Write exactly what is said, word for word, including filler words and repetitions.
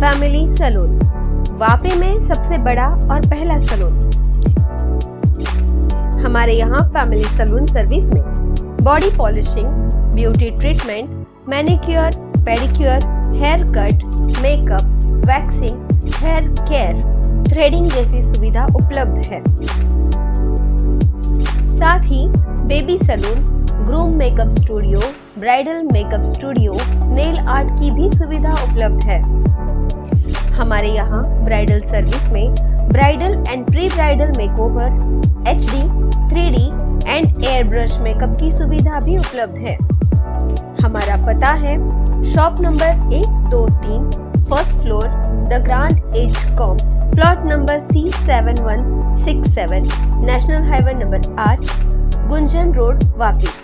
Family salon, Vapi में सबसे बड़ा और पहला सैलून। हमारे यहाँ फैमिली सैलून सर्विस में body polishing, beauty treatment, manicure, pedicure, hair cut, makeup, waxing, hair care, threading जैसी सुविधा उपलब्ध है। साथ ही baby salon, groom makeup studio, bridal makeup studio, nail art की भी सुविधा उपलब्ध है। हमारे यहाँ ब्राइडल सर्विस में bridal and pre bridal makeover, H D, three D and airbrush makeup की सुविधा भी उपलब्ध है। हमारा पता है शॉप नंबर एक दो तीन, first floor, the grand edge com, plot number C seven one six seven, national highway number आठ, गुंजन रोड, वापी।